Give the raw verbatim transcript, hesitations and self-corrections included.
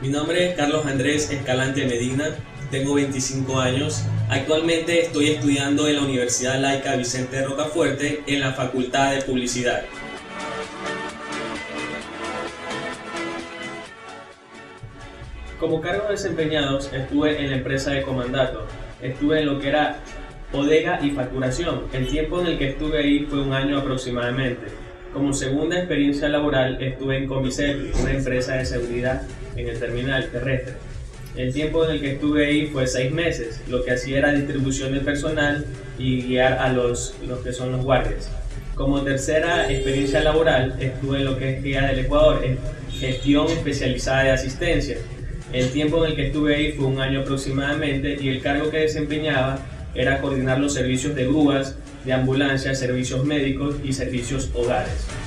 Mi nombre es Carlos Andrés Escalante Medina, tengo veinticinco años. Actualmente estoy estudiando en la Universidad Laica Vicente Rocafuerte en la Facultad de Publicidad. Como cargos desempeñados estuve en la empresa de Comandato, estuve en lo que era bodega y facturación. El tiempo en el que estuve ahí fue un año aproximadamente. Como segunda experiencia laboral estuve en Comisep, una empresa de seguridad en el terminal terrestre. El tiempo en el que estuve ahí fue seis meses. Lo que hacía era distribución de personal y guiar a los, los que son los guardias. Como tercera experiencia laboral estuve en lo que es Guía del Ecuador, en gestión especializada de asistencia. El tiempo en el que estuve ahí fue un año aproximadamente y el cargo que desempeñaba era coordinar los servicios de grúas, de ambulancia, servicios médicos y servicios hogares.